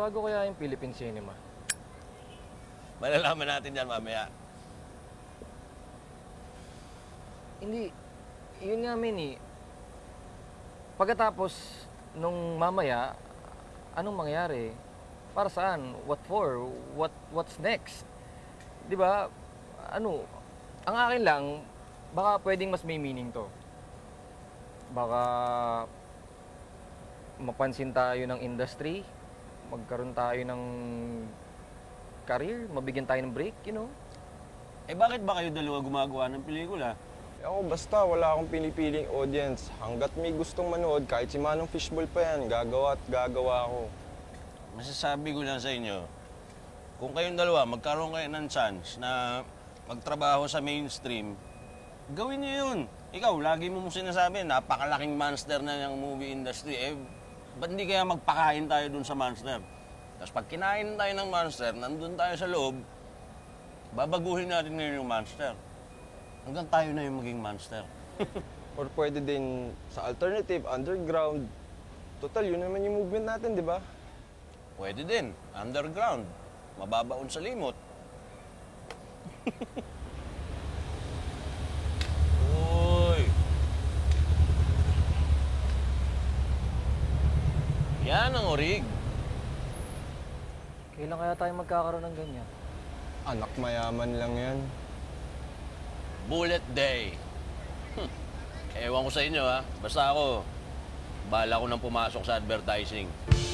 Magbabago kaya yung Philippine cinema? Malalaman natin yan mamaya. Hindi. Yun nga, men eh. Pagkatapos nung mamaya, anong mangyayari? Para saan? What for? What's next? 'Di ba? Ano, ang akin lang, baka pwedeng mas may meaning 'to. Baka mapansin tayo ng industry, magkaroon tayo ng career, mabigyan tayo ng break, you know? Eh bakit ba kayo dalawa gumagawa ng pelikula? Ako basta, wala akong pinipiling audience. Hanggat may gustong manood, kahit si Manong Fishball pa yan, gagawa at gagawa ako. Masasabi ko lang sa inyo, kung kayong dalawa magkaroon kayo ng chance na magtrabaho sa mainstream, gawin niyo yun. Ikaw, lagi mo sinasabi, napakalaking monster na ng movie industry. Eh, ba't hindi kaya magpakain tayo dun sa monster? Tapos pag kinain tayo ng monster, nandun tayo sa loob, babaguhin natin ngayon yung monster. Hanggang tayo na yung maging monster. Or pwede din sa alternative, underground. Total, yun naman yung movement natin, di ba? Pwede din, underground. Mababaon sa limot. Uy! Yan ang orig. Kailan kaya tayo magkakaroon ng ganyan? Anak mayaman lang yan. Bullet Day. Ewan ko sa inyo ha. Basta ako, bahala ko nang pumasok sa advertising.